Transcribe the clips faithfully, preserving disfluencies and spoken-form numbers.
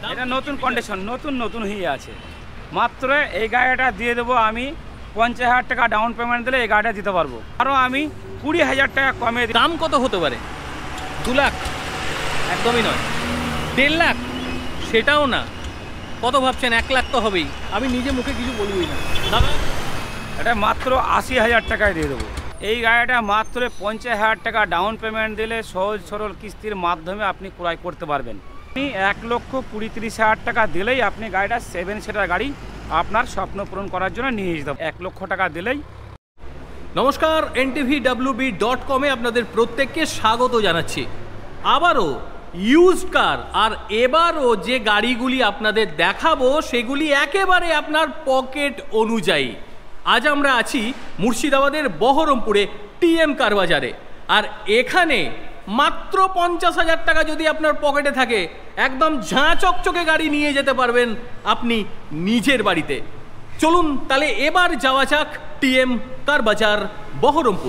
এটা নতুন কন্ডিশন, নতুন নতুন হয়ে আছে। মাত্র এই গাড়িটা দিয়ে দেবো আমি পঞ্চাশ হাজার টাকা ডাউন পেমেন্ট দিলে এই গাড়িটা দিতে পারবো। আরও আমি কুড়ি হাজার টাকা কমে। দাম কত হতে পারে? দু লাখ? একদমই নয়। দেড় লাখ? সেটাও না। কত ভাবছেন? এক লাখ তো হবেই। আমি নিজে মুখে কিছু বলবই না। দাদা এটা মাত্র আশি হাজার টাকায় দিয়ে দেবো। এই গাড়িটা মাত্র পঞ্চাশ হাজার টাকা ডাউন পেমেন্ট দিলে সহজ সরল কিস্তির মাধ্যমে আপনি ক্রয় করতে পারবেন। আপনি এক লক্ষ কুড়ি তিরিশ হাজার টাকা দিলেই আপনি গাড়িটা সেভেন সিটার গাড়ি আপনার স্বপ্ন পূরণ করার জন্য নিয়ে যেতে হবে। এক লক্ষ টাকা দিলেই। নমস্কার, N T V W B dot কমে আপনাদের প্রত্যেককে স্বাগত জানাচ্ছি। আবারও ইউজড কার, আর এবারও যে গাড়িগুলি আপনাদের দেখাবো সেগুলি একেবারে আপনার পকেট অনুযায়ী। আজ আমরা আছি মুর্শিদাবাদের বহরমপুরে টিএম কার বাজারে, আর এখানে মাত্র পঞ্চাশ হাজার টাকা যদি আপনার পকেটে থাকে একদম ঝাঁ চকচকে গাড়ি নিয়ে যেতে পারবেন আপনি নিজের বাড়িতে। চলুন তাহলে এবার যাওয়া যাক টিএম কার বাজার বহরমপুর।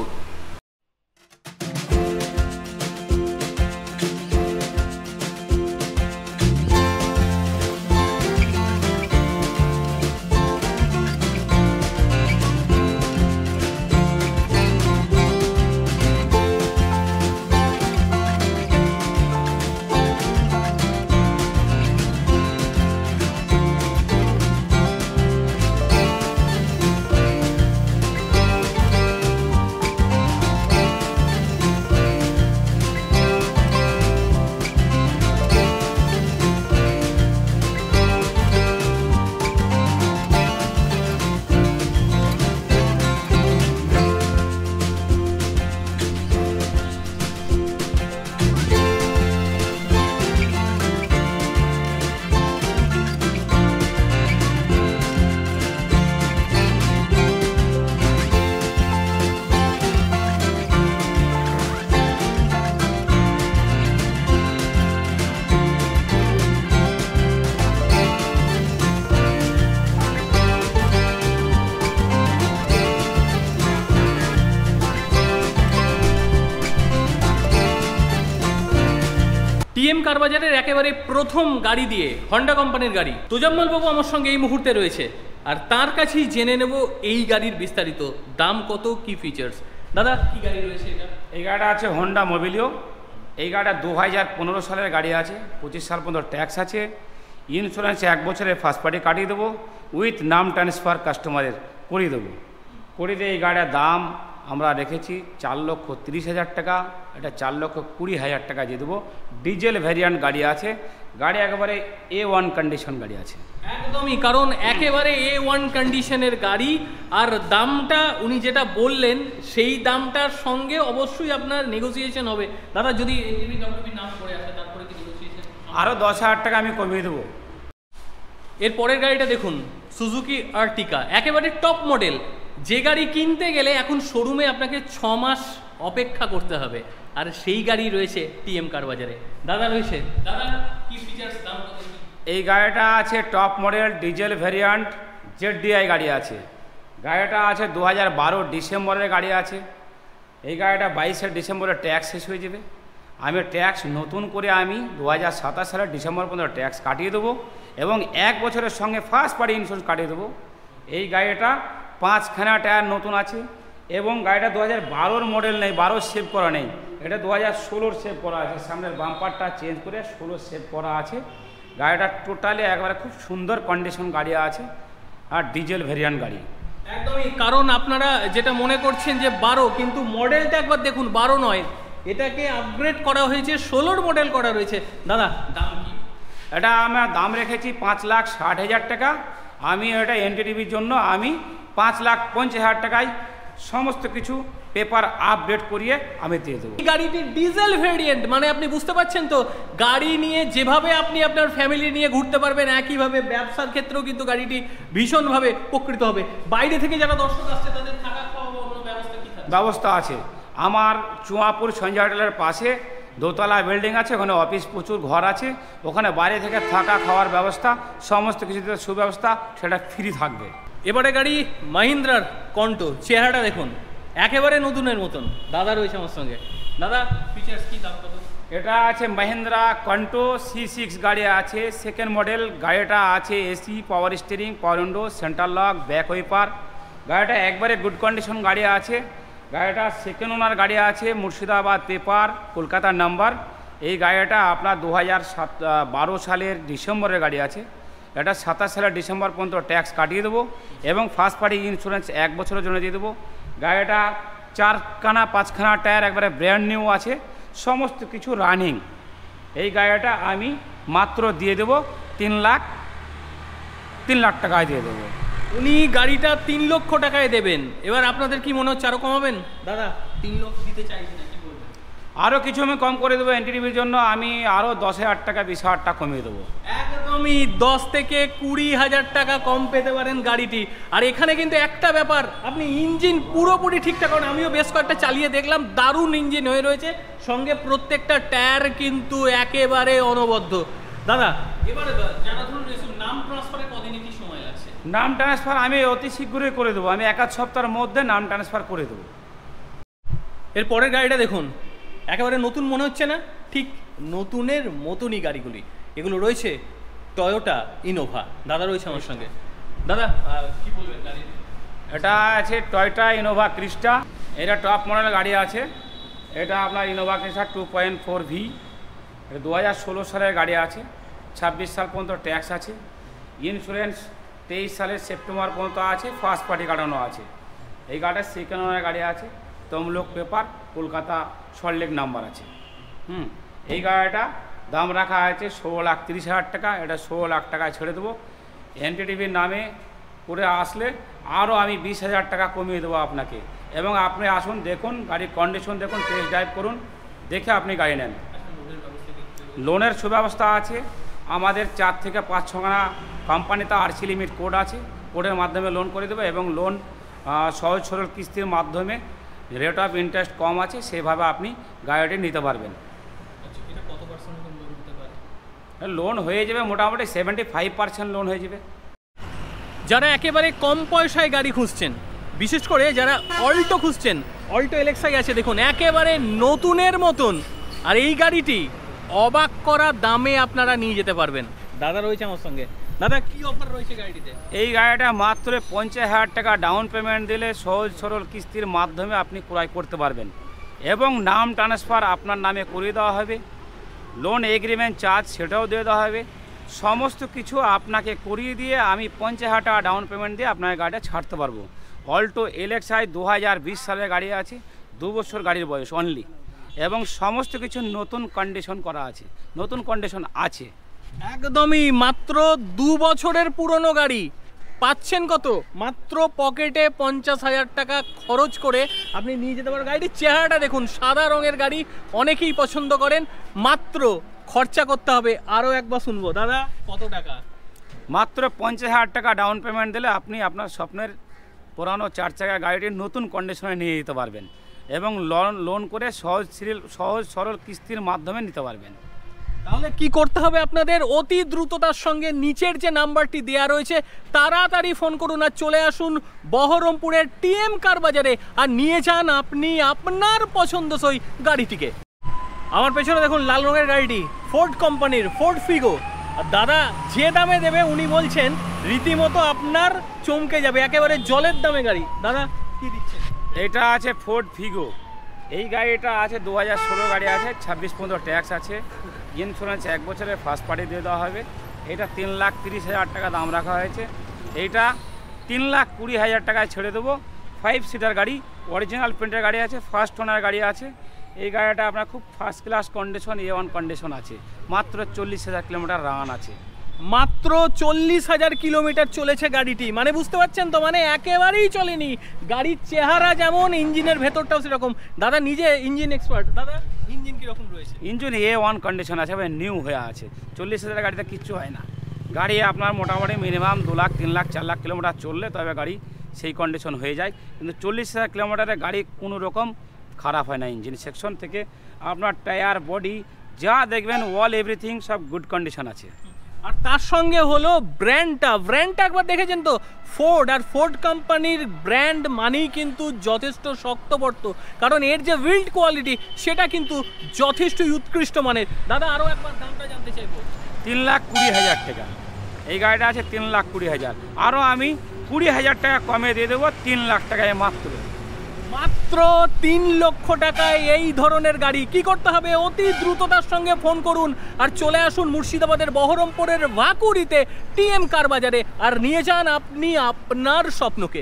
টিএম কার বাজারের একেবারে প্রথম গাড়ি দিয়ে হন্ডা কোম্পানির গাড়ি তোজাম্মল বাবু আমার সঙ্গে এই মুহূর্তে রয়েছে, আর তার কাছেই জেনে নেব এই গাড়ির বিস্তারিত। দাম কত, কি ফিচার্স? দাদা কি গাড়ি রয়েছে এটা? এই গাড়িটা আছে হন্ডা মোবিলিও। এই গাড়িটা দু হাজার পনেরো সালের গাড়ি আছে, পঁচিশ সাল পর্যন্ত ট্যাক্স আছে। ইন্স্যুরেন্স এক বছরের ফার্স্ট পার্টি কাটিয়ে দেবো, উইথ নাম ট্রান্সফার কাস্টমারের করিয়ে দেবো। করিয়ে দিয়ে এই গাড়ির দাম আমরা রেখেছি চার লক্ষ তিরিশ হাজার টাকা। এটা চার লক্ষ কুড়ি হাজার টাকা দিয়ে দেবো। ডিজেল ভ্যারিয়েন্ট গাড়ি আছে, গাড়ি একেবারে এ ওয়ান কন্ডিশন গাড়ি আছে। একদমই, কারণ একেবারে এ ওয়ান কন্ডিশনের গাড়ি। আর দামটা উনি যেটা বললেন সেই দামটার সঙ্গে অবশ্যই আপনার নেগোসিয়েশন হবে। দাদা যদি নাম করে আসে তারপরে কি নেগোসিয়েশন? আরও দশ হাজার টাকা আমি কমিয়ে দেবো। এর পরের গাড়িটা দেখুন, সুজুকি আর্টিকা, একেবারে টপ মডেল। যে গাড়ি কিনতে গেলে এখন শোরুমে আপনাকে ছ মাস অপেক্ষা করতে হবে, আর সেই গাড়ি রয়েছে টিএম কার বাজারে। দাদা রয়েছে, দাদা কি ফিচার্স, দাম কত? এই গাড়িটা আছে top model diesel variant ZDI গাড়ি আছে। গাড়িটা আছে দু হাজার বারো ডিসেম্বরের গাড়ি আছে। এই গাড়িটা বাইশে ডিসেম্বরে ট্যাক্স শেষ হয়ে যাবে। আমি ট্যাক্স নতুন করে আমি দু হাজার সাতাশ সালের ডিসেম্বর পর্যন্ত ট্যাক্স কাটিয়ে দেবো এবং এক বছরের সঙ্গে ফার্স্ট পার্টি ইন্স্যুরেন্স কাটিয়ে দেবো। এই গাড়িটা পাঁচখানা টায়ার নতুন আছে এবং গাড়িটা দু হাজার বারোর মডেল নেই, বারো সেভ করা নেই। এটা দু হাজার ষোলোর সেভ করা আছে। সামনের বাম্পারটা চেঞ্জ করে ষোলো সেভ করা আছে। গাড়িটা টোটালি একবারে খুব সুন্দর কন্ডিশন গাড়ি আছে, আর ডিজেল ভ্যারিয়েন্ট গাড়ি। একদমই, কারণ আপনারা যেটা মনে করছেন যে বারো, কিন্তু মডেলটা একবার দেখুন, বারো নয়, এটাকে আপগ্রেড করা হয়েছে, ষোলোর মডেল করা রয়েছে। দাদা দাম কি? এটা আমার দাম রেখেছি পাঁচ লাখ ষাট হাজার টাকা। আমি এটা এনটিভির জন্য আমি পাঁচ লাখ পঞ্চাশ হাজার টাকায় সমস্ত কিছু পেপার আপডেট করিয়ে আমি দিয়ে দেবো। গাড়িটি ডিজেল ভেরিয়েন্ট, মানে আপনি বুঝতে পারছেন তো, গাড়ি নিয়ে যেভাবে আপনি আপনার ফ্যামিলি নিয়ে ঘুরতে পারবেন, একইভাবে ব্যবসার ক্ষেত্রেও কিন্তু গাড়িটি ভীষণভাবে উপকৃত হবে। বাইরে থেকে যারা দর্শক আসছে তাদের থাকা খাওয়া ব্যবস্থা কি থাকবে? ব্যবস্থা আছে। আমার চুয়াপুর সঞ্জয় হোটেলের পাশে দোতলা বিল্ডিং আছে, ওখানে অফিস প্রচুর ঘর আছে। ওখানে বাইরে থেকে থাকা খাওয়ার ব্যবস্থা সমস্ত কিছুতে সুব্যবস্থা, সেটা ফ্রি থাকবে। এবারে গাড়ি মাহিন্দ্রার কন্টো, চেহারাটা দেখুন একেবারে নতুনের মতন। দাদা রয়েছে আমার সঙ্গে। দাদা ফিচার্স কি, দাম কত? এটা আছে মহিন্দ্রা কন্টো সি সিক্স গাড়ি আছে, সেকেন্ড মডেল। গাড়িটা আছে AC, power steering, power window, central lock, back wiper. গাড়িটা একবারে গুড কন্ডিশন গাড়ি আছে। গাড়িটা সেকেন্ড ওনার গাড়ি আছে, মুর্শিদাবাদ পেপার, কলকাতার নাম্বার। এই গাড়িটা আপনার দু হাজার সাত বারো সালের ডিসেম্বরের গাড়ি আছে। এটা সাতাশ সালের ডিসেম্বর পর্যন্ত ট্যাক্স কাটিয়ে দেবো এবং ফার্স্ট পার্টি ইন্স্যুরেন্স এক বছরের জন্য দিয়ে দেবো। গাড়িটা চারখানা পাঁচখানা টায়ার একবারে ব্র্যান্ড নিউ আছে, সমস্ত কিছু রানিং। এই গাড়িটা আমি মাত্র দিয়ে দেবো তিন লাখ তিন লাখ টাকায় দিয়ে দেবো। উনি গাড়িটা তিন লক্ষ টাকায় দেবেন, এবার আপনাদের কি মনে হচ্ছে আরও কমাবেন? দাদা তিন লক্ষ দিতে চাইছি না, কি বলবেন? আরও কিছু আমি কম করে দেবো, এনটিভির জন্য আমি আরও দশ হাজার টাকা বিশ হাজার টাকা কমিয়ে দেবো। একদমই দশ থেকে কুড়ি হাজার টাকা কম পেতে পারেন গাড়িটি। আর এখানে কিন্তু একটা ব্যাপার, আপনি ইঞ্জিন পুরোপুরি ঠিকঠাক করেন, আমিও বেশ কয়েকটা চালিয়ে দেখলাম, দারুণ ইঞ্জিন হয়ে রয়েছে, সঙ্গে প্রত্যেকটা টায়ার কিন্তু একেবারে অনবদ্য। দাদা এবারে যারা ধরুন নাম ট্রান্সফারে কদিনে কি সময় লাগছে? নাম ট্রান্সফার আমি অতি শীঘ্রই করে দেবো, আমি এক আধ সপ্তাহের মধ্যে নাম ট্রান্সফার করে দেবো। এর পরের গাড়িটা দেখুন, একেবারে নতুন মনে হচ্ছে না? ঠিক নতুনের মতনই গাড়িগুলি এগুলো রয়েছে, টয়োটা ইনোভা। দাদা রয়েছে আমার সঙ্গে। দাদা কি বলবেন গাড়ি? এটা আছে টয়োটা ইনোভা ক্রিস্টা, এটা টপ মডেলের গাড়ি আছে। এটা আপনার Innova Crysta two point four V, এটা দু হাজার ষোলো সালের গাড়ি আছে, ছাব্বিশ সাল পর্যন্ত ট্যাক্স আছে, ইন্স্যুরেন্স তেইশ সালের সেপ্টেম্বর পর্যন্ত আছে, ফার্স্ট পার্টি কাটানো আছে। এই গাড়িটা সেকেন্ড ওনার গাড়ি আছে, তমলুক পেপার, কলকাতা সল্টলেক নাম্বার আছে। হুম এই গাড়িটা দাম রাখা আছে ষোলো লাখ তিরিশ হাজার টাকা, এটা ষোলো লাখ টাকায় ছেড়ে দেবো। এনটিভির নামে করে আসলে আরও আমি বিশ হাজার টাকা কমিয়ে দেবো আপনাকে। এবং আপনি আসুন, দেখুন গাড়ির কন্ডিশন দেখুন, টেস্ট ড্রাইভ করুন, দেখে আপনি গাড়ি নেন। লোনের সুব্যবস্থা আছে আমাদের, চার থেকে পাঁচ ছখানা কোম্পানিতে আরসি লিমিট কোড আছে, কোডের মাধ্যমে লোন করে দেবো এবং লোন সহজ সরল কিস্তির মাধ্যমে, রেট অফ ইন্টারেস্ট কম আছে, সেভাবে আপনি গাড়িটি নিতে পারবেন। লোন হয়ে যাবে মোটামুটি সেভেন্টি ফাইভ পার্সেন্ট লোন হয়ে যাবে। যারা একেবারে কম পয়সায় গাড়ি খুঁজছেন, বিশেষ করে যারা অল্টো খুঁজছেন, অল্টো এলেক্সাই আছে দেখুন, একেবারে নতুনের মতন। আর এই গাড়িটি অবাক করা দামে আপনারা নিয়ে যেতে পারবেন। দাদা রয়েছে আমার সঙ্গে। দাদা কি অফার রয়েছে গাড়িটিতে? এই গাড়িটা মাত্র পঞ্চাশ হাজার টাকা ডাউন পেমেন্ট দিলে সহজ সরল কিস্তির মাধ্যমে আপনি ক্রয় করতে পারবেন এবং নাম ট্রান্সফার আপনার নামে করিয়ে দেওয়া হবে, লোন এগ্রিমেন্ট চার্জ সেটাও দিয়ে দেওয়া হবে, সমস্ত কিছু আপনাকে করিয়ে দিয়ে আমি পঞ্চাশ হাজার টাকা ডাউন পেমেন্ট দিয়ে আপনার গাড়িটা ছাড়তে পারবো। অল্টো এলেক্সাই দু হাজার বিশ সালের গাড়ি আছে, দু বছর গাড়ির বয়স অনলি, এবং সমস্ত কিছু নতুন কন্ডিশন করা আছে, নতুন কন্ডিশন আছে। একদমই মাত্র দু বছরের পুরনো গাড়ি পাচ্ছেন কত? মাত্র পকেটে পঞ্চাশ হাজার টাকা খরচ করে আপনি নিয়ে যেতে পারেন। গাড়ির চেহারাটা দেখুন, সাদা রঙের গাড়ি, অনেকেই পছন্দ করেন। মাত্র খরচা করতে হবে, আরও একবার শুনবো দাদা কত টাকা? মাত্র পঞ্চাশ হাজার টাকা ডাউন পেমেন্ট দিলে আপনি আপনার স্বপ্নের পুরানো চার চাকা গাড়িটির নতুন কন্ডিশনে নিয়ে যেতে পারবেন এবং লোন লোন করে সহজ সহজ সরল কিস্তির মাধ্যমে নিতে পারবেন। তাহলে কি করতে হবে আপনাদের? অতি দ্রুততার সঙ্গে নিচের যে নাম্বারটি দেওয়া রয়েছে তাড়াতাড়ি ফোন করুন আর চলে আসুন বহরমপুরের টিএম কার বাজারে আর নিয়ে যান আপনি আপনার পছন্দসই গাড়িটিকে। আমার পেছনে দেখুন লাল রঙের গাড়িটি, ফোর্ড কোম্পানির ফোর্ড ফিগো। আর দাদা যে দামে দেবে উনি বলছেন রীতিমতো আপনার চমকে যাবে, একেবারে জলের দামে গাড়ি। দাদা কি দিচ্ছেন? এটা আছে ফোর্ড ফিগো, এই গাড়িটা আছে দু হাজার ষোলো গাড়ি আছে, ছাব্বিশ পর্যন্ত ট্যাক্স আছে, ইন্স্যুরেন্স এক বছরে ফার্স্ট পার্টি দিয়ে দেওয়া হবে। এটা তিন লাখ তিরিশ হাজার টাকা দাম রাখা হয়েছে, এইটা তিন লাখ কুড়ি হাজার টাকায় ছেড়ে দেবো। ফাইভ সিটার গাড়ি, অরিজিনাল প্রিন্টের গাড়ি আছে, ফার্স্ট ওনার গাড়ি আছে। এই গাড়িটা আপনার খুব first class condition, A one condition আছে, মাত্র চল্লিশ হাজার কিলোমিটার রান আছে। মাত্র চল্লিশ হাজার কিলোমিটার চলেছে গাড়িটি, মানে বুঝতে পারছেন তো, মানে একেবারেই চলেনি। গাড়ির চেহারা যেমন, ইঞ্জিনের ভেতরটাও সেরকম। দাদা নিজে ইঞ্জিন এক্সপার্ট, দাদা ইঞ্জিন কীরকম রয়েছে? ইঞ্জিন এ ওয়ান কন্ডিশন আছে, নিউ হয়ে আছে। চল্লিশ হাজার গাড়িতে কিচ্ছু হয় না। গাড়ি আপনার মোটামুটি মিনিমাম দু লাখ তিন লাখ চার লাখ কিলোমিটার চললে তবে গাড়ি সেই কন্ডিশন হয়ে যায়, কিন্তু চল্লিশ হাজার কিলোমিটারে গাড়ি কোনো রকম খারাপ হয় না। ইঞ্জিন সেকশন থেকে আপনার টায়ার, বডি যা দেখবেন, ওয়াল এভরিথিং সব গুড কন্ডিশন আছে। আর তার সঙ্গে হলো ব্র্যান্ডটা ব্র্যান্ডটা একবার দেখেছেন তো, ফোর্ড। আর ফোর্ড কোম্পানির ব্র্যান্ড মানেই কিন্তু যথেষ্ট শক্তপোক্ত, কারণ এর যে বিল্ড কোয়ালিটি সেটা কিন্তু যথেষ্টই উৎকৃষ্ট মানের। দাদা আরও একবার দামটা জানতে চাইবো। তিন লাখ কুড়ি হাজার টাকা এই গাড়িটা আছে, তিন লাখ কুড়ি হাজার। আরও আমি কুড়ি হাজার টাকা কমে দিয়ে দেবো, তিন লাখ টাকায় মাত্র। মাত্র তিন লক্ষ টাকায় এই ধরনের গাড়ি। কি করতে হবে? অতি দ্রুততার সঙ্গে ফোন করুন আর চলে আসুন মুর্শিদাবাদের বহরমপুরের ভাকুরিতে টিএম কার বাজারে, আর নিয়ে যান আপনি আপনার স্বপ্নকে।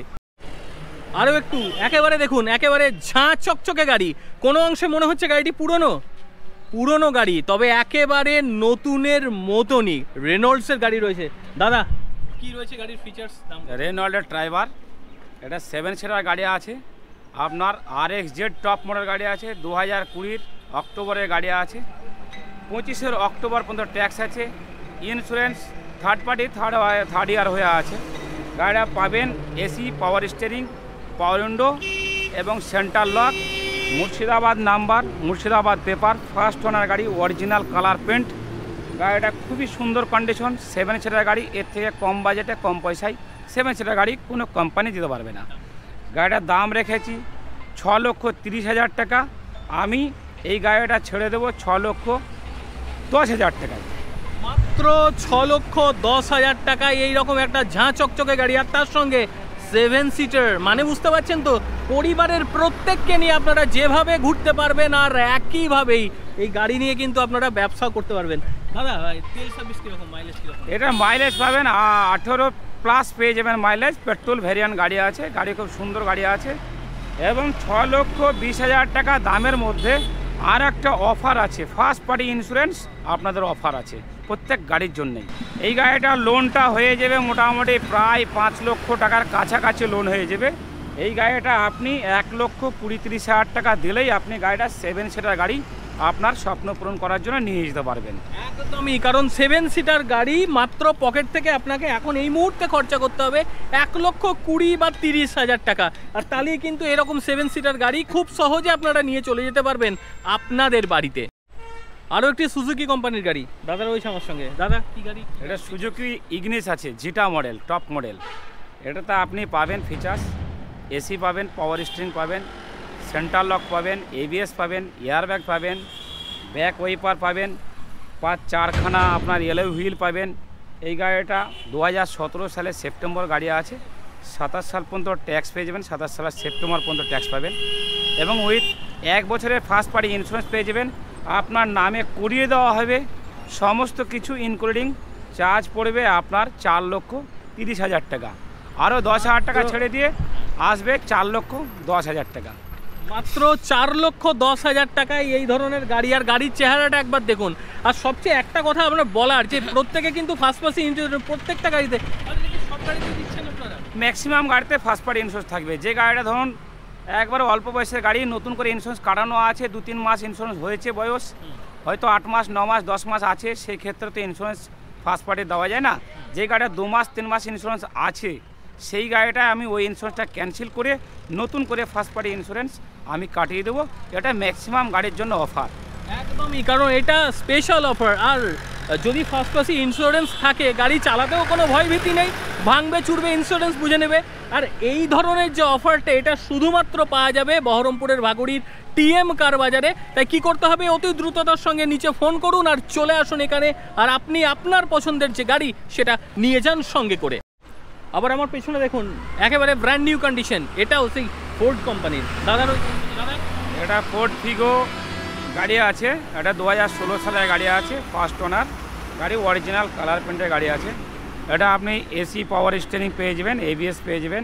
আরও একটু একেবারে দেখুন, একেবারে ঝাঁ চকচকে গাড়ি। কোনো অংশে মনে হচ্ছে গাড়িটি পুরনো পুরনো গাড়ি, তবে একেবারে নতুনের মতনই রেনল্ডসের গাড়ি রয়েছে। দাদা কি রয়েছে গাড়ির ফিচার্স? রেনল্ডের ড্রাইভার, এটা সেভেন সিটার গাড়ি আছে আপনার। আর এক্স জেড টপ মডেল গাড়ি আছে, দু হাজার কুড়ির অক্টোবরের গাড়ি আছে, পঁচিশের অক্টোবর পর্যন্ত ট্যাক্স আছে। Insurance third party third third year হয়ে আছে। গাড়িটা পাবেন AC, power steering, power window এবং centre lock, Murshidabad number, Murshidabad paper, first owner গাড়ি, অরিজিনাল কালার পেন্ট। গাড়িটা খুবই সুন্দর কন্ডিশন, সেভেন সিটার গাড়ি। এর থেকে কম বাজেটে কম পয়সায় সেভেন সিটার গাড়ি কোনো কোম্পানি দিতে পারবে না। গাড়িটার দাম রেখেছি ছ লক্ষ তিরিশ হাজার টাকা। আমি এই গাড়িটা ছেড়ে দেবো ছ লক্ষ দশ হাজার টাকায়। মাত্র ছ লক্ষ দশ হাজার টাকায় এইরকম একটা ঝাঁ চকচকে গাড়ি, আর তার সঙ্গে সেভেন সিটার, মানে বুঝতে পারছেন তো, পরিবারের প্রত্যেককে নিয়ে আপনারা যেভাবে ঘুরতে পারবেন আর একইভাবেই এই গাড়ি নিয়ে কিন্তু আপনারা ব্যবসা করতে পারবেন। দাদা তেল সার্ভিস কীরকম, মাইলেজ কীরকম? এটা মাইলেজ পাবেন আঠেরো প্লাস পেয়ে যাবেন মাইলেজ। পেট্রোল ভ্যারিয়েন্ট গাড়ি আছে, গাড়ি খুব সুন্দর গাড়ি আছে। এবং ছ লক্ষ বিশ হাজার টাকা দামের মধ্যে আর একটা অফার আছে, ফার্স্ট পার্টি ইন্স্যুরেন্স আপনাদের অফার আছে প্রত্যেক গাড়ির জন্যেই। এই গাড়িটার লোনটা হয়ে যাবে মোটামুটি প্রায় পাঁচ লক্ষ টাকার কাছাকাছি লোন হয়ে যাবে। এই গাড়িটা আপনি এক লক্ষ কুড়ি তিরিশ হাজার টাকা দিলেই আপনি গাড়িটা সেভেন সিটার গাড়ি আপনার স্বপ্ন পূরণ করার জন্য নিয়ে যেতে পারবেন। একদমই, কারণ সেভেন সিটার গাড়ি মাত্র পকেট থেকে আপনাকে এখন এই মুহূর্তে খরচা করতে হবে এক লক্ষ কুড়ি বা তিরিশ হাজার টাকা। আর তাহলেই কিন্তু এরকম সেভেন সিটার গাড়ি খুব সহজে আপনারা নিয়ে চলে যেতে পারবেন আপনাদের বাড়িতে। আরও একটি সুজুকি কোম্পানির গাড়ি দাদা রয়েছে আমার সঙ্গে। দাদা কি গাড়ি? এটা সুজুকি ইগনিস আছে, জিটা মডেল, টপ মডেল। এটাতে আপনি পাবেন ফিচার্স, এসি পাবেন, পাওয়ার স্টিয়ারিং পাবেন, সেন্টার লক পাবেন, এবিএস পাবেন, এয়ারব্যাগ পাবেন, ব্যাক ওয়াইপার পাবেন, পাঁচ চারখানা আপনার ইয়েলো হুইল পাবেন। এই গাড়িটা দু হাজার সতেরো সালের সেপ্টেম্বর গাড়ি আছে, সাতাশ সাল পর্যন্ত ট্যাক্স পেয়ে যাবেন, সাতাশ সালের সেপ্টেম্বর পর্যন্ত ট্যাক্স পাবেন। এবং উইথ এক বছরের ফার্স্ট পার্টি ইন্স্যুরেন্স পেয়ে যাবেন। আপনার নামে করিয়ে দেওয়া হবে সমস্ত কিছু, ইনক্লুডিং চার্জ পড়বে আপনার চার লক্ষ তিরিশ হাজার টাকা। আরও দশ হাজার টাকা ছেড়ে দিয়ে আসবে চার লক্ষ দশ হাজার টাকা। মাত্র চার লক্ষ দশ হাজার টাকায় এই ধরনের গাড়ি। আর গাড়ির চেহারাটা একবার দেখুন। আর সবচেয়ে একটা কথা আপনার বলার, যে প্রত্যেকে কিন্তু ফার্স্ট পার্টি ইন্স্যুরেন্স প্রত্যেকটা গাড়িতে, সব গাড়িতে দিচ্ছেন আপনারা? ম্যাক্সিমাম গাড়িতে ফার্স্ট পার্টি ইন্স্যুরেন্স থাকবে। যে গাড়িটা ধরুন একবারে অল্প বয়সের গাড়ি, নতুন করে ইন্স্যুরেন্স কাটানো আছে, দু তিন মাস ইন্স্যুরেন্স হয়েছে বয়স, হয়তো আট মাস ন মাস দশ মাস আছে, সেই ক্ষেত্রে তো ইন্স্যুরেন্স ফার্স্ট পার্টি দেওয়া যায় না। যে গাড়িটা দু মাস তিন মাস ইন্স্যুরেন্স আছে সেই গাড়িটা আমি ওই ইন্স্যুরেন্সটা ক্যান্সেল করে নতুন করে ফার্স্ট পার্টি ইন্স্যুরেন্স আমি কাটিয়ে দেবো। এটা ম্যাক্সিমাম গাড়ির জন্য অফার। একদমই, কারণ এটা স্পেশাল অফার। আর যদি ফার্স্ট পার্টি ইন্স্যুরেন্স থাকে গাড়ি চালাতেও কোনো ভয় ভীতি নেই, ভাঙবে চুরবে ইন্স্যুরেন্স বুঝে নেবে। আর এই ধরনের যে অফারটা, এটা শুধুমাত্র পাওয়া যাবে বহরমপুরের ভাগুড়ির টিএম কার বাজারে। তাই কি করতে হবে? অতি দ্রুততার সঙ্গে নিচে ফোন করুন আর চলে আসুন এখানে, আর আপনি আপনার পছন্দের যে গাড়ি সেটা নিয়ে যান সঙ্গে করে। আবার আমার পেছনে দেখুন একেবারে ব্র্যান্ড নিউ কন্ডিশন, এটাও সেই ফোর্ড কোম্পানির। দাদার দাদা এটা ফোর্ড ফিগো গাড়ি আছে, এটা দু হাজার ষোলো সালের গাড়ি আছে, ফার্স্ট ওনার গাড়ি, অরিজিনাল কালার প্রিন্টের গাড়ি আছে। এটা আপনি এসি, পাওয়ার স্টিয়ারিং পেয়ে যাবেন, এবিএস পেয়ে যাবেন,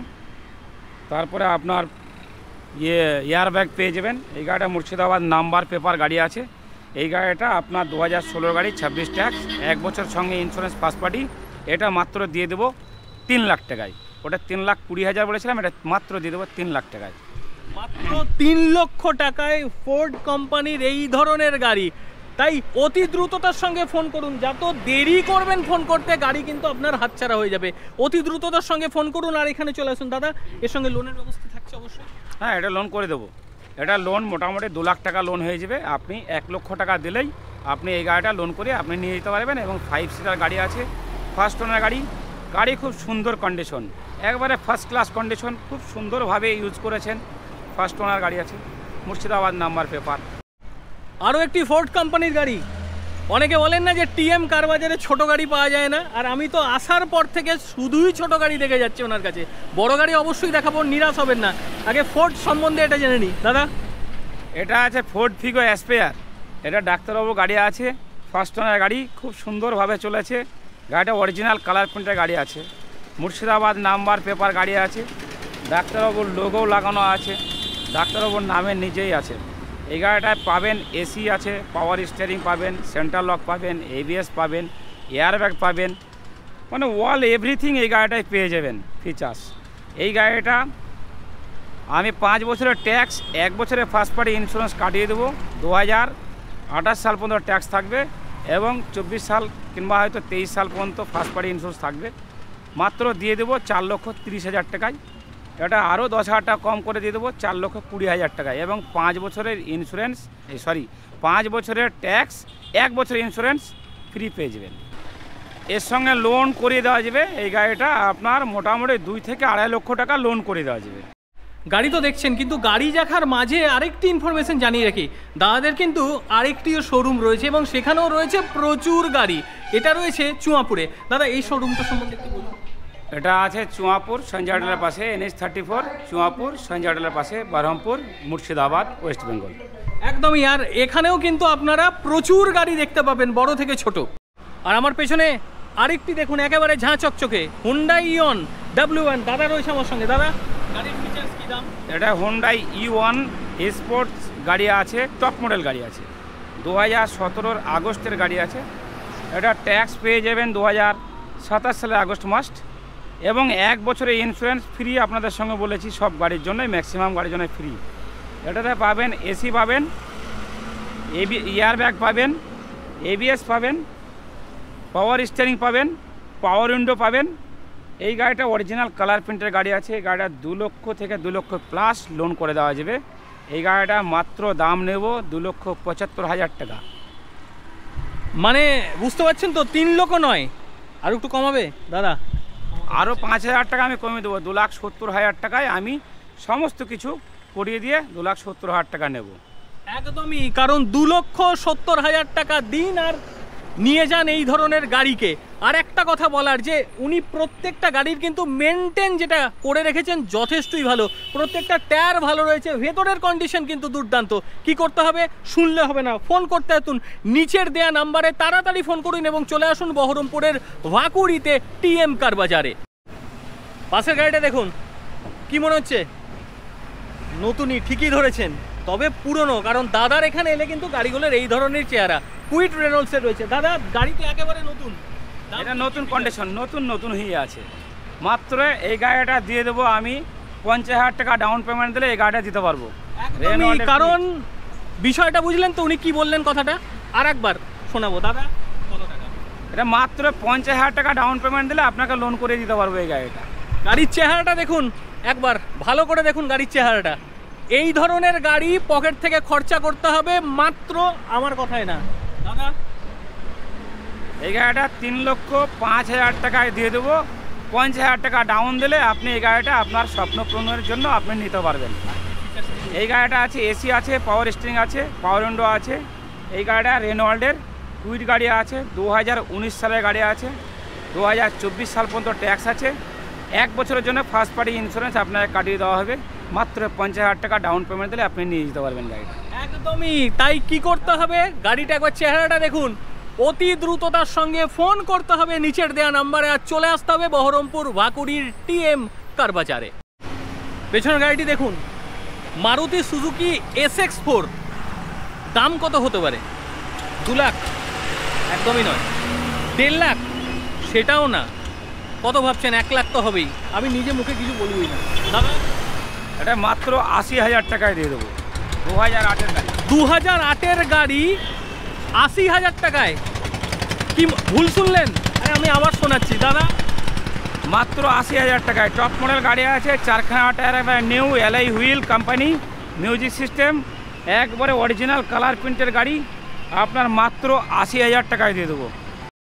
তারপরে আপনার ইয়ে এয়ারব্যাগ পেয়ে যাবেন। এই গাড়িটা মুর্শিদাবাদ নাম্বার পেপার গাড়ি আছে। এই গাড়িটা আপনার দু হাজার ষোলোর গাড়ি, ছাব্বিশ ট্যাক্স, এক বছর সঙ্গে ইন্স্যুরেন্স ফার্স্ট পার্টি। এটা মাত্র দিয়ে দেবো তিন লাখ টাকায়। ওটা তিন লাখ কুড়ি হাজার বলেছিলাম, এটা মাত্র দিয়ে দেবো তিন লাখ টাকায়। মাত্র তিন লক্ষ টাকায় ফোর্ড কোম্পানির এই ধরনের গাড়ি। তাই অতি দ্রুততার সঙ্গে ফোন করুন। যত দেরি করবেন ফোন করতে, গাড়ি কিন্তু আপনার হাতছাড়া হয়ে যাবে। অতি দ্রুততার সঙ্গে ফোন করুন আর এখানে চলে আসুন। দাদা এর সঙ্গে লোনের ব্যবস্থা থাকছে অবশ্যই? হ্যাঁ, এটা লোন করে দেবো। এটা লোন মোটামুটি দু লাখ টাকা লোন হয়ে যাবে। আপনি এক লক্ষ টাকা দিলেই আপনি এই গাড়িটা লোন করে আপনি নিয়ে যেতে পারবেন। এবং ফাইভ সিটার গাড়ি আছে, ফার্স্ট ওনার গাড়ি। গাড়ি খুব সুন্দর কন্ডিশন, একবারে ফার্স্ট ক্লাস কন্ডিশন, খুব সুন্দরভাবে ইউজ করেছেন। ফার্স্ট ওনার গাড়ি আছে, মুর্শিদাবাদ নাম্বার পেপার। আরও একটি ফোর্ড কোম্পানির গাড়ি। অনেকে বলেন না যে টিএম কার বাজারে ছোটো গাড়ি পাওয়া যায় না, আর আমি তো আসার পর থেকে শুধুই ছোটো গাড়ি দেখে যাচ্ছি ওনার কাছে। বড় গাড়ি অবশ্যই দেখাবো, নিরাশ হবেন না। আগে ফোর্ড সম্বন্ধে এটা জেনে নিই দাদা। এটা আছে ফোর্ড ফিগো অ্যাসপেয়ার। এটা ডাক্তারবাবু গাড়ি আছে, ফার্স্ট ওনার গাড়ি, খুব সুন্দরভাবে চলেছে। গাড়িটা অরিজিনাল কালার প্রিন্টের গাড়ি আছে, মুর্শিদাবাদ নাম্বার পেপার গাড়ি আছে, ডাক্তারবাবুর লোগোও লাগানো আছে, ডাক্তারবাবুর নামে নিজেই আছে। এই গাড়িটায় পাবেন এসি আছে, পাওয়ার স্টিয়ারিং পাবেন, সেন্ট্রাল লক পাবেন, এবিএস পাবেন, এয়ারব্যাগ পাবেন, মানে অল এভরিথিং এই গাড়িটায় পেয়ে যাবেন ফিচার্স। এই গাড়িটা আমি পাঁচ বছরের ট্যাক্স, এক বছরের ফার্স্ট পার্টি ইন্স্যুরেন্স কাটিয়ে দেবো। দু হাজার আঠাশ সাল পর্যন্ত ট্যাক্স থাকবে এবং চব্বিশ সাল কিংবা হয়তো তেইশ সাল পর্যন্ত ফার্স্ট পার্টি ইন্স্যুরেন্স থাকবে। মাত্র দিয়ে দেবো চার লক্ষ তিরিশ হাজার টাকায়। এটা আরও দশ হাজার টাকা কম করে দিয়ে দেবো চার লক্ষ কুড়ি হাজার টাকায়। এবং পাঁচ বছরের ইন্স্যুরেন্স, সরি পাঁচ বছরের ট্যাক্স, এক বছরের ইন্স্যুরেন্স ফ্রি পেয়ে যাবেন। এর সঙ্গে লোন করিয়ে দেওয়া যাবে। এই গাড়িটা আপনার মোটামুটি দুই থেকে আড়াই লক্ষ টাকা লোন করে দেওয়া যাবে। গাড়ি তো দেখছেন, কিন্তু গাড়ি দেখার মাঝে আরেকটি ইনফরমেশন জানিয়ে রাখি, দাদাদের কিন্তু আরেকটিও শোরুম রয়েছে এবং সেখানেও রয়েছে প্রচুর গাড়ি। এটা রয়েছে চুয়াপুরে। দাদা এই শোরুমটা সম্বন্ধে একটু বলুন। এটা আছে চুয়াপুর সঞ্জয় হোটেলের পাশে, NH thirty four, Chuapur Sanjay হোটেলের পাশে, বহরমপুর, মুর্শিদাবাদ, ওয়েস্ট বেঙ্গল। একদমই। আর এখানেও কিন্তু আপনারা প্রচুর গাড়ি দেখতে পাবেন, বড় থেকে ছোট। আর আমার পেছনে আরেকটি দেখুন, একেবারে ঝাঁ চকচকে হুন্ডাই ইয়ন ডাব্লিউ ওয়ান। দাদা রয়েছে আমার সঙ্গে। দাদা গাড়ির ফিচার্স কি দাম? এটা হুন্ডাই ই ওয়ান স্পোর্টস গাড়ি আছে, টপ মডেল গাড়ি আছে, দু হাজার সতেরোর আগস্টের গাড়ি আছে। এটা ট্যাক্স পেয়ে যাবেন দু হাজার সাতাশ সালের আগস্ট মাস্ট, এবং এক বছরের ইন্স্যুরেন্স ফ্রি আপনাদের সঙ্গে বলেছি। সব গাড়ির জন্যই, ম্যাক্সিমাম গাড়ির জন্য ফ্রি। এটাতে পাবেন এসি পাবেন, এবি এয়ারব্যাগ পাবেন, এবিএস পাবেন, পাওয়ার স্টিয়ারিং পাবেন, পাওয়ার উইন্ডো পাবেন। এই গাড়িটা অরিজিনাল কালার প্রিন্টের গাড়ি আছে। এই গাড়িটা দু লক্ষ থেকে দু লক্ষ প্লাস লোন করে দেওয়া যাবে। এই গাড়িটা মাত্র দাম নেব দু লক্ষ পঁচাত্তর হাজার টাকা। মানে বুঝতে পারছেন তো, তিন লক্ষ নয়, আর একটু কমাবে দাদা? আরও পাঁচ হাজার টাকা আমি কমিয়ে দেবো, দু লাখ সত্তর হাজার টাকায় আমি সমস্ত কিছু করিয়ে দিয়ে দু লাখ সত্তর হাজার টাকা নেব। একদমই, কারণ দু লক্ষ সত্তর হাজার টাকা দিন আর নিয়ে যান এই ধরনের গাড়িকে। আর একটা কথা বলার, যে উনি প্রত্যেকটা গাড়ির কিন্তু মেনটেন যেটা করে রেখেছেন যথেষ্টই ভালো। প্রত্যেকটা টায়ার ভালো রয়েছে, ভেতরের কন্ডিশন কিন্তু দুর্দান্ত। কি করতে হবে? শুনলে হবে না, ফোন করতে আসুন নিচের দেয়া নাম্বারে, তাড়াতাড়ি ফোন করুন এবং চলে আসুন বহরমপুরের ভাকুড়িতে টিএম কার বাজারে। পাশের গাড়িটা দেখুন, কি মনে হচ্ছে? নতুনই, ঠিকই ধরেছেন, তবে পুরনো, কারণ দাদার এখানে এলে কিন্তু গাড়িগুলোর এই ধরনের চেহারা। কুইট রেনল্ডসের রয়েছে। দাদা গাড়িতে একেবারে নতুন, এটা নতুন কন্ডিশন, নতুন নতুন হয়ে আছে। মাত্র এই গাড়িটা দিয়ে দেবো আমি পঞ্চাশ হাজার টাকা ডাউন পেমেন্ট দিলে এই গাড়িটা দিতে পারবো। কারণ বিষয়টা বুঝলেন তো, উনি কি বললেন কথাটা আর একবার শোনাবো। দাদা কত টাকা? এটা মাত্র পঞ্চাশ হাজার টাকা ডাউন পেমেন্ট দিলে আপনাকে লোন করে দিতে পারবো এই গাড়িটা। গাড়ির চেহারাটা দেখুন, একবার ভালো করে দেখুন গাড়ির চেহারাটা। এই ধরনের গাড়ি পকেট থেকে খরচা করতে হবে মাত্র, আমার কথাই না দাদা, এই গাড়িটা তিন লক্ষ পাঁচ হাজার টাকায় দিয়ে দেবো। পঞ্চাশ হাজার টাকা ডাউন দিলে আপনি এই গাড়িটা আপনার স্বপ্ন পূরণের জন্য আপনি নিতে পারবেন। এই গাড়িটা আছে এসি আছে, পাওয়ার স্টিয়ারিং আছে, পাওয়ার উইন্ডো আছে। এই গাড়িটা রেনল্ডের কুইট গাড়ি আছে, দু হাজার উনিশ সালের গাড়ি আছে, দু হাজার চব্বিশ সাল পর্যন্ত ট্যাক্স আছে। এক বছরের জন্য ফার্স্ট পার্টি ইন্স্যুরেন্স আপনাকে কাটিয়ে দেওয়া হবে। মাত্র পঞ্চাশ হাজার টাকা ডাউন পেমেন্ট দিলে আপনি নিয়ে যেতে পারবেন গাড়িটা। একদমই তাই। কি করতে হবে? গাড়িটা একবার চেহারাটা দেখুন, অতি দ্রুততার সঙ্গে ফোন করতে হবে নিচের দেয়া নাম্বারে, আর চলে আসতে হবে বহরমপুর ভাকুড়ির টিএম কার বাজারে। পেছনের গাড়িটি দেখুন, Maruti Suzuki S X four. দাম কত হতে পারে? দু লাখ? একদমই নয়। দেড় লাখ? সেটাও না। কত ভাবছেন? এক লাখ তো হবেই। আমি নিজে মুখে কিছু বলবই না দাদা। এটা মাত্র আশি হাজার টাকায় দিয়ে দেবো। দু হাজার আটের গাড়ি, দু হাজার আটের গাড়ি আশি হাজার টাকায়? কি ভুল শুনলেন? আরে আমি আবার শোনাচ্ছি দাদা, মাত্র আশি হাজার টাকায় টপ মডেল গাড়ি আছে, চারখানা tyre, new alloy wheel company, music system, একবারে অরিজিনাল কালার প্রিন্টের গাড়ি, আপনার মাত্র আশি হাজার টাকায় দিয়ে দেবো।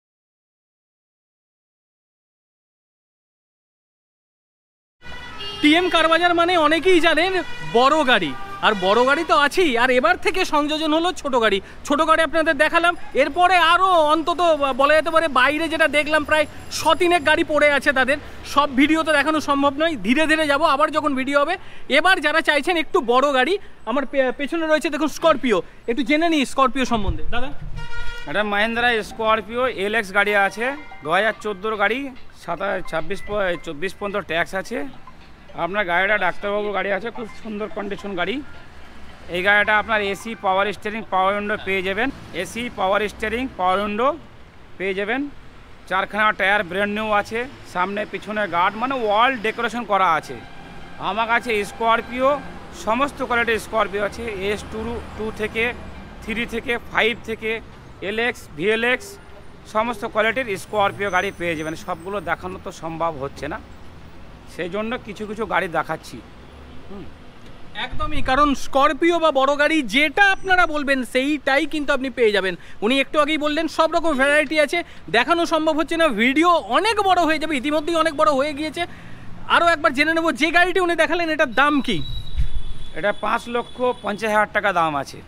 টিএম কার বাজার মানে অনেকেই জানেন বড় গাড়ি, আর বড় গাড়ি তো আছেই, আর এবার থেকে সংযোজন হলো ছোট গাড়ি। ছোট গাড়ি আপনাদের দেখালাম, এরপরে আরও অন্তত বলা যেতে পারে বাইরে যেটা দেখলাম প্রায় শতিনেক গাড়ি পড়ে আছে, তাদের সব ভিডিও তো দেখানো সম্ভব নয়, ধীরে ধীরে যাব আবার যখন ভিডিও হবে। এবার যারা চাইছেন একটু বড় গাড়ি, আমার পেছনে রয়েছে দেখুন স্করপিও, একটু জেনে নিই স্করপিও সম্বন্ধে। দাদা, এটা মাহিন্দ্রা স্করপিও এল এক্স গাড়ি আছে, দু হাজার চোদ্দোর গাড়ি, সাতাশ ছাব্বিশ চব্বিশ পর্যন্ত ট্যাক্স আছে। আপনার গাড়িটা ডাক্তারবাবুর গাড়ি আছে, খুব সুন্দর কন্ডিশন গাড়ি। এই গাড়িটা আপনার AC power steering power window পেয়ে যাবেন, AC power steering power window পেয়ে যাবেন। চারখানা টায়ার ব্র্যান্ড নিউ আছে, সামনে পিছনে গার্ড, মানে ওয়াল ডেকোরেশন করা আছে। আমার কাছে স্করপিও সমস্ত কোয়ালিটির স্করপিও আছে, এস টু টু থেকে থ্রি থেকে ফাইভ থেকে এল এক্স ভিএলএক্স সমস্ত কোয়ালিটির স্করপিও গাড়ি পেয়ে যাবেন। সবগুলো দেখানো তো সম্ভব হচ্ছে না, সেই জন্য কিছু কিছু গাড়ি দেখাচ্ছি। হুম একদমই, কারণ স্করপিও বা বড় গাড়ি যেটা আপনারা বলবেন সেইটাই কিন্তু আপনি পেয়ে যাবেন। উনি একটু আগেই বললেন সব রকম ভ্যারাইটি আছে, দেখানো সম্ভব হচ্ছে না, ভিডিও অনেক বড় হয়ে যাবে, ইতিমধ্যেই অনেক বড় হয়ে গিয়েছে। আরও একবার জেনে নেব, যে গাড়িটি উনি দেখালেন এটার দাম কি? এটা পাঁচ লক্ষ পঞ্চাশ হাজার টাকা দাম আছে,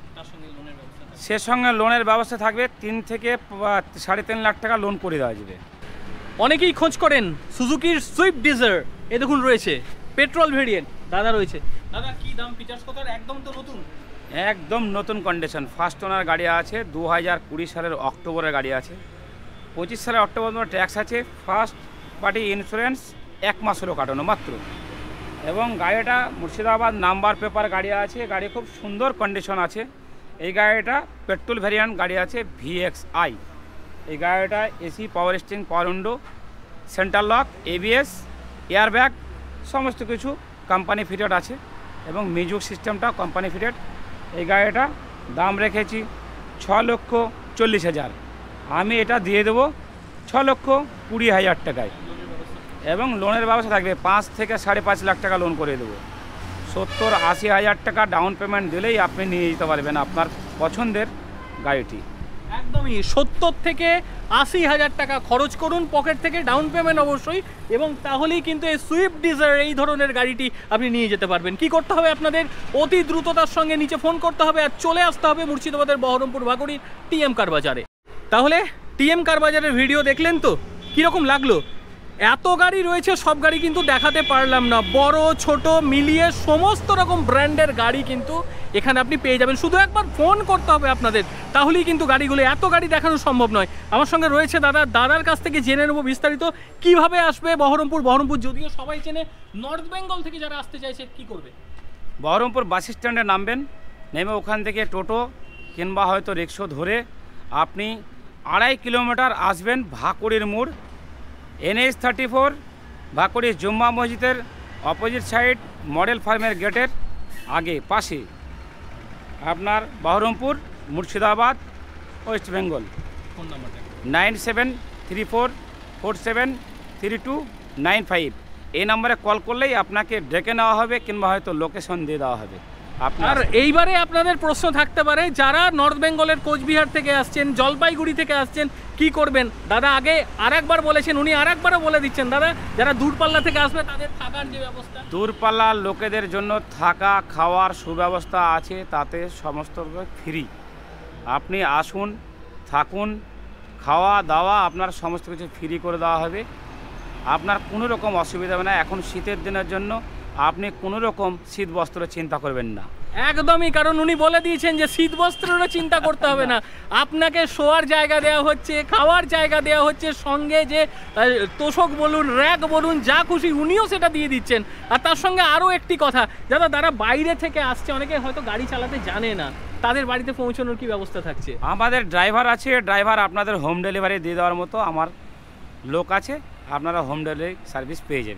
সে সঙ্গে লোনের ব্যবস্থা থাকবে, তিন থেকে সাড়ে তিন লাখ টাকা লোন করে দেওয়া যাবে। অনেকেই খোঁজ করেন সুজুকির সুইফট ডিজায়ার, এ দেখুন রয়েছে পেট্রোল ভেরিয়েন্ট, দাদা রয়েছে। দাদা কি দাম, ফিচার্স কত? একদম তো নতুন, একদম নতুন কন্ডিশন, ফার্স্ট ওনার গাড়ি আছে, দু হাজার কুড়ি সালের অক্টোবরের গাড়ি আছে, পঁচিশ সালের অক্টোবর ট্যাক্স আছে, ফার্স্ট পার্টি ইন্স্যুরেন্স এক মাস হলো কাটানো মাত্র। এবং গাড়িটা মুর্শিদাবাদ নাম্বার পেপার গাড়ি আছে, গাড়ি খুব সুন্দর কন্ডিশন আছে। এই গাড়িটা পেট্রোল ভ্যারিয়েন্ট গাড়ি আছে ভিএক্স আই। এই গাড়িটা AC power steering power window centre lock ABS airbag সমস্ত কিছু কোম্পানি ফিটেড আছে, এবং মিউজিক সিস্টেমটা কোম্পানি ফিটেড। এই গাড়িটা দাম রেখেছি ছ লক্ষ চল্লিশ হাজার, আমি এটা দিয়ে দেবো ছ লক্ষ কুড়ি হাজার টাকায়, এবং লোনের ব্যবস্থা থাকবে, পাঁচ থেকে সাড়ে পাঁচ লাখ টাকা লোন করে দেবো। সত্তর আশি হাজার টাকা ডাউন পেমেন্ট দিলেই আপনি নিয়ে যেতে পারবেন আপনার পছন্দের গাড়িটি। একদমই, সত্তর থেকে আশি হাজার টাকা খরচ করুন পকেট থেকে, ডাউন পেমেন্ট অবশ্যই, এবং তাহলেই কিন্তু এই সুইফট ডিজায়ার এই ধরনের গাড়িটি আপনি নিয়ে যেতে পারবেন। কি করতে হবে আপনাদের? অতি দ্রুততার সঙ্গে নিচে ফোন করতে হবে আর চলে আসতে হবে মুর্শিদাবাদের বহরমপুর ভাগড়ির টিএম কার বাজারে। তাহলে টিএম কার বাজারের ভিডিও দেখলেন তো, কীরকম লাগলো? এত গাড়ি রয়েছে, সব গাড়ি কিন্তু দেখাতে পারলাম না, বড় ছোট মিলিয়ে সমস্ত রকম ব্র্যান্ডের গাড়ি কিন্তু এখানে আপনি পেয়ে যাবেন। শুধু একবার ফোন করতে হবে আপনাদের, তাহলেই কিন্তু গাড়িগুলো, এত গাড়ি দেখানো সম্ভব নয়। আমার সঙ্গে রয়েছে দাদা, দাদার কাছ থেকে জেনে নেবো বিস্তারিত কিভাবে আসবে বহরমপুর। বহরমপুর যদিও সবাই চেনে, নর্থ বেঙ্গল থেকে যারা আসতে চাইছে কি করবে? বহরমপুর বাস স্ট্যান্ডে নামবেন, নেমে ওখান থেকে টোটো কিংবা হয়তো রিক্সা ধরে আপনি আড়াই কিলোমিটার আসবেন ভাকুড়ির মোড়, NH thirty four Bhakuri Jumma মসজিদের অপোজিট সাইড মডেল ফার্মের গেটের আগে পাশে, আপনার Baharampur Murshidabad West Bengal. Phone নাম্বারটা nine seven three four four seven three two nine five, এই নাম্বারে কল করলেই আপনাকে ডেকে নেওয়া হবে কিংবা হয়তো লোকেশন দিয়ে দেওয়া হবে আপনার। আর এইবারে আপনাদের প্রশ্ন থাকতে পারে, যারা নর্থ বেঙ্গলের কোচবিহার থেকে আসছেন, জলপাইগুড়ি থেকে আসছেন, কি করবেন? দাদা আগে আর একবার বলেছেন, উনি আর একবারও বলে দিচ্ছেন। দাদা, যারা দূরপাল্লা থেকে আসবে তাদের থাকার যে ব্যবস্থা, দূরপাল্লার লোকেদের জন্য থাকা খাওয়ার সুব্যবস্থা আছে, তাতে সমস্ত ফ্রি। আপনি আসুন, থাকুন, খাওয়া দাওয়া আপনার সমস্ত কিছু ফ্রি করে দেওয়া হবে, আপনার কোনো রকম অসুবিধা হবে না। এখন শীতের দিনের জন্য আপনি কোনো রকম শীত বস্ত্র চিন্তা করবেন না। একদমই, কারণ উনি বলে দিয়েছেন যে শীত বস্ত্রেরও চিন্তা করতে হবে না, আপনাকে শোয়ার জায়গা দেওয়া হচ্ছে, খাওয়ার জায়গা দেওয়া হচ্ছে, সঙ্গে যে তোষক বলুন, র্যাক বলুন, যা খুশি উনিও সেটা দিয়ে দিচ্ছেন। আর তার সঙ্গে আরও একটি কথা, যারা যারা বাইরে থেকে আসছে, অনেকে হয়তো গাড়ি চালাতে জানে না, তাদের বাড়িতে পৌঁছানোর কি ব্যবস্থা থাকছে? আমাদের ড্রাইভার আছে, ড্রাইভার আপনাদের হোম ডেলিভারি দিয়ে দেওয়ার মতো আমার লোক আছে, আপনারা হোম ডেলিভারি সার্ভিস পেয়ে যাবেন।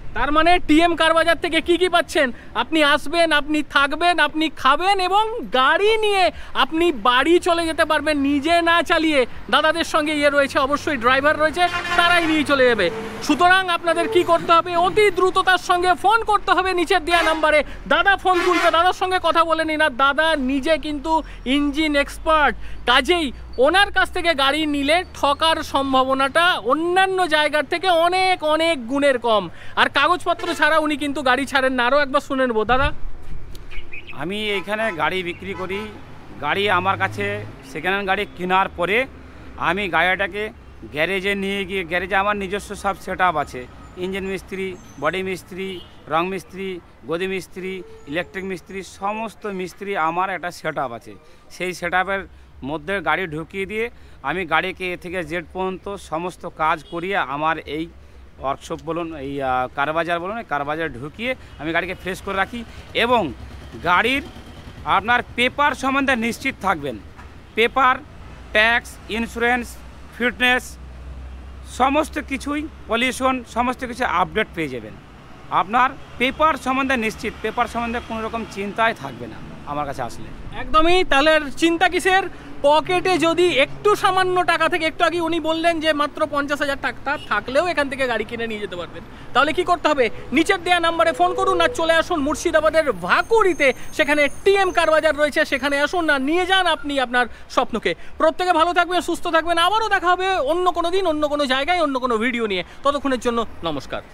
তার মানে টিএম কার বাজার থেকে কি কি পাচ্ছেন? আপনি আসবেন, আপনি থাকবেন, আপনি খাবেন এবং গাড়ি নিয়ে আপনি বাড়ি চলে যেতে পারবেন নিজে না চালিয়ে। দাদাদের সঙ্গে ইয়ে রয়েছে, অবশ্যই ড্রাইভার রয়েছে, তারাই নিয়ে চলে যাবে। সুতরাং আপনাদের কি করতে হবে? অতি দ্রুততার সঙ্গে ফোন করতে হবে নিচের দেওয়া নাম্বারে। দাদা ফোন তুলবে, দাদার সঙ্গে কথা বলে নিন। আর দাদা নিজে কিন্তু ইঞ্জিন এক্সপার্ট, কাজেই ওনার কাছ থেকে গাড়ি নিলে ঠকার সম্ভাবনাটা অন্যান্য জায়গার থেকে অনেক অনেক গুণের কম। আর কাগজপত্র ছাড়া উনি কিন্তু গাড়ি ছাড়েন না। আরও একবার শুনে নেবো। দাদা, আমি এইখানে গাড়ি বিক্রি করি। গাড়ি আমার কাছে সেকেন্ড হ্যান্ড গাড়ি কেনার পরে আমি গাড়িটাকে গ্যারেজে নিয়ে গিয়ে, গ্যারেজে আমার নিজস্ব সব সেট আপ আছে। ইঞ্জিন মিস্ত্রি, বডি মিস্ত্রি, রং মিস্ত্রি, গদি মিস্ত্রি, ইলেকট্রিক মিস্ত্রি, সমস্ত মিস্ত্রি আমার একটা সেট আপ আছে। সেই সেট আপের মধ্যে গাড়ি ঢুকিয়ে দিয়ে আমি গাড়িকে এ থেকে জেড পর্যন্ত সমস্ত কাজ করিয়ে আমার এই ওয়ার্কশপ বলুন, এই কারবাজার বলুন, এই কারবাজার ঢুকিয়ে আমি গাড়িকে ফ্রেশ করে রাখি। এবং গাড়ির আপনার পেপার সম্বন্ধে নিশ্চিত থাকবেন। পেপার, ট্যাক্স, ইন্স্যুরেন্স, ফিটনেস, সমস্ত কিছুই, পলিউশন, সমস্ত কিছু আপডেট পেয়ে যাবেন। আপনার পেপার সম্বন্ধে নিশ্চিত, পেপার সম্বন্ধে কোনো রকম চিন্তাই থাকবে না আমার কাছে আসলে। একদমই। তাহলে চিন্তা কিসের? পকেটে যদি একটু সামান্য টাকা থেকে, একটু আগে উনি বললেন যে মাত্র পঞ্চাশ হাজার টাকা থাকলেও এখান থেকে গাড়ি কিনে নিয়ে যেতে পারবেন। তাহলে কি করতে হবে? নিচের দেওয়া নাম্বারে ফোন করুন আর চলে আসুন মুর্শিদাবাদের ভাকুরিতে। সেখানে টিএম কার বাজার রয়েছে, সেখানে আসুন না, নিয়ে যান আপনি আপনার স্বপ্নকে। প্রত্যেকে ভালো থাকবেন, সুস্থ থাকবেন। আবারও দেখা হবে অন্য কোনো দিন, অন্য কোনো জায়গায়, অন্য কোনো ভিডিও নিয়ে। ততক্ষণের জন্য নমস্কার।